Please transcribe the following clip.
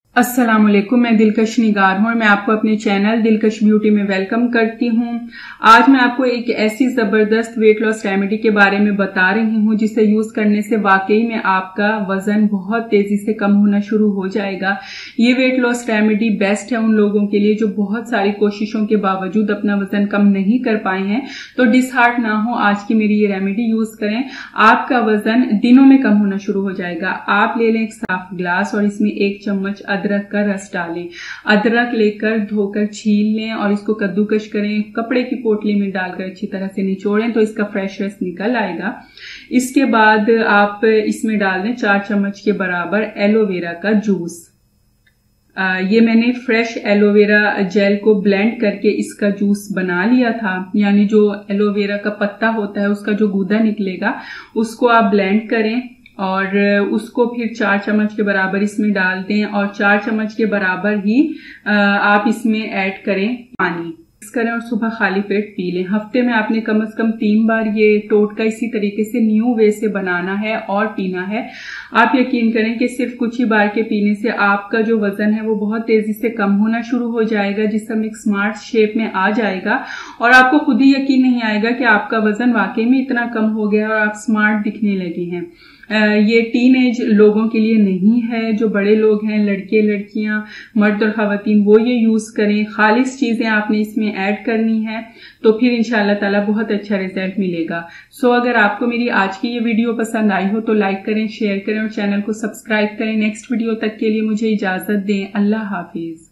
अस्सलामुअलैकुम, मैं दिलकश निगार हूँ और मैं आपको अपने चैनल दिलकश ब्यूटी में वेलकम करती हूँ। आज मैं आपको एक ऐसी जबरदस्त वेट लॉस रेमेडी के बारे में बता रही हूँ जिसे यूज करने से वाकई में आपका वजन बहुत तेजी से कम होना शुरू हो जाएगा। ये वेट लॉस रेमेडी बेस्ट है उन लोगों के लिए जो बहुत सारी कोशिशों के बावजूद अपना वजन कम नहीं कर पाए हैं। तो डिसहार्ट ना हो, आज की मेरी ये रेमेडी यूज करें, आपका वजन दिनों में कम होना शुरू हो जाएगा। आप ले लें एक साफ ग्लास और इसमें 1 चम्मच अदरक का रस डालें। अदरक लेकर धोकर छील लें और इसको कद्दूकश करें। कपड़े की पोटली में डालकर अच्छी तरह से निचोड़ें तो इसका फ्रेश रस निकल आएगा। इसके बाद आप इसमें डाल दें 4 चम्मच के बराबर एलोवेरा का जूस। ये मैंने फ्रेश एलोवेरा जेल को ब्लेंड करके इसका जूस बना लिया था, यानी जो एलोवेरा का पत्ता होता है उसका जो गूदा निकलेगा उसको आप ब्लेंड करें और उसको फिर 4 चम्मच के बराबर इसमें डाल दें और 4 चम्मच के बराबर ही आप इसमें ऐड करें पानी, मिक्स करें और सुबह खाली पेट पी लें। हफ्ते में आपने कम से कम 3 बार ये टोटका इसी तरीके से न्यू वे से बनाना है और पीना है। आप यकीन करें कि सिर्फ कुछ ही बार के पीने से आपका जो वजन है वो बहुत तेजी से कम होना शुरू हो जाएगा, जिससे एक स्मार्ट शेप में आ जाएगा और आपको खुद ही यकीन नहीं आएगा कि आपका वजन वाकई में इतना कम हो गया और आप स्मार्ट दिखने लगे हैं। ये टीनेज लोगों के लिए नहीं है, जो बड़े लोग हैं, लड़के लड़कियां, मर्द और खवातीन, वो ये यूज करें। खालिस चीजें आपने इसमें ऐड करनी है तो फिर इंशाअल्लाह ताला बहुत अच्छा रिजल्ट मिलेगा। सो अगर आपको मेरी आज की ये वीडियो पसंद आई हो तो लाइक करें, शेयर करें और चैनल को सब्सक्राइब करें। नेक्स्ट वीडियो तक के लिए मुझे इजाजत दें। अल्लाह हाफिज।